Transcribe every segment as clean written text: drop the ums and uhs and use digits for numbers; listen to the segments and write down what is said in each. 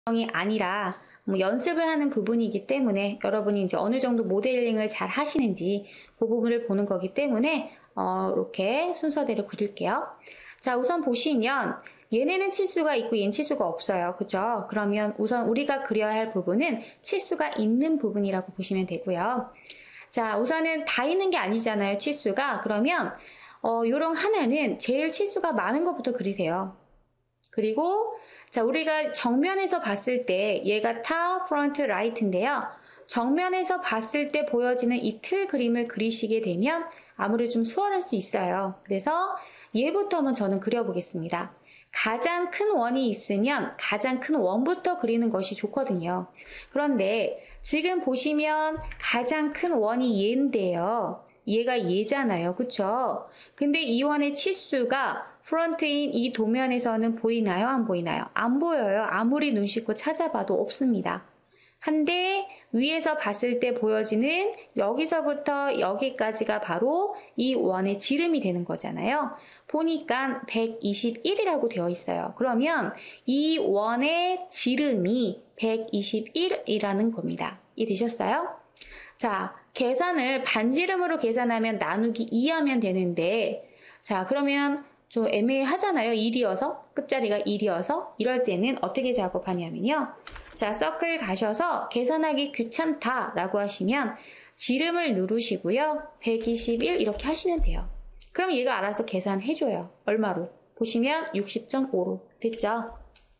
이 아니라 연습을 하는 부분이기 때문에 여러분이 이제 어느 정도 모델링을 잘 하시는지 그 부분을 보는 거기 때문에 이렇게 순서대로 그릴게요. 자, 우선 보시면 얘네는 치수가 있고 얘는 치수가 없어요. 그죠? 그러면 우선 우리가 그려야 할 부분은 치수가 있는 부분이라고 보시면 되고요. 자, 우선은 다 있는 게 아니잖아요, 치수가. 그러면 요런 하나는 제일 치수가 많은 것부터 그리세요. 그리고 자, 우리가 정면에서 봤을 때 얘가 탑, 프론트, 라이트인데요. 정면에서 봤을 때 보여지는 이 틀 그림을 그리시게 되면 아무래도 좀 수월할 수 있어요. 그래서 얘부터 한번 저는 그려보겠습니다. 가장 큰 원이 있으면 가장 큰 원부터 그리는 것이 좋거든요. 그런데 지금 보시면 가장 큰 원이 얘인데요. 얘가 얘잖아요. 그쵸? 근데 이 원의 치수가 프론트인 이 도면에서는 보이나요? 안 보이나요? 안 보여요. 아무리 눈 씻고 찾아봐도 없습니다. 한데 위에서 봤을 때 보여지는 여기서부터 여기까지가 바로 이 원의 지름이 되는 거잖아요. 보니까 121이라고 되어 있어요. 그러면 이 원의 지름이 121이라는 겁니다. 이해되셨어요? 자, 계산을 반지름으로 계산하면 나누기 2하면 되는데, 자, 그러면 좀 애매하잖아요. 1이어서, 끝자리가 1이어서. 이럴 때는 어떻게 작업하냐면요. 자, 서클 가셔서 계산하기 귀찮다라고 하시면 지름을 누르시고요. 121 이렇게 하시면 돼요. 그럼 얘가 알아서 계산해줘요. 얼마로? 보시면 60.5로 됐죠?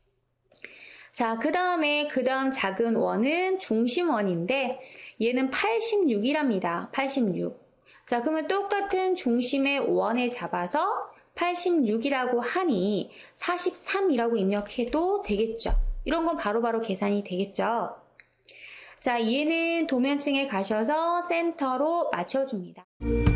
자, 그 다음 작은 원은 중심원인데 얘는 86이랍니다. 86. 자, 그러면 똑같은 중심의 원에 잡아서 86이라고 하니 43이라고 입력해도 되겠죠. 이런 건 바로바로 계산이 되겠죠. 자, 얘는 도면층에 가셔서 센터로 맞춰줍니다.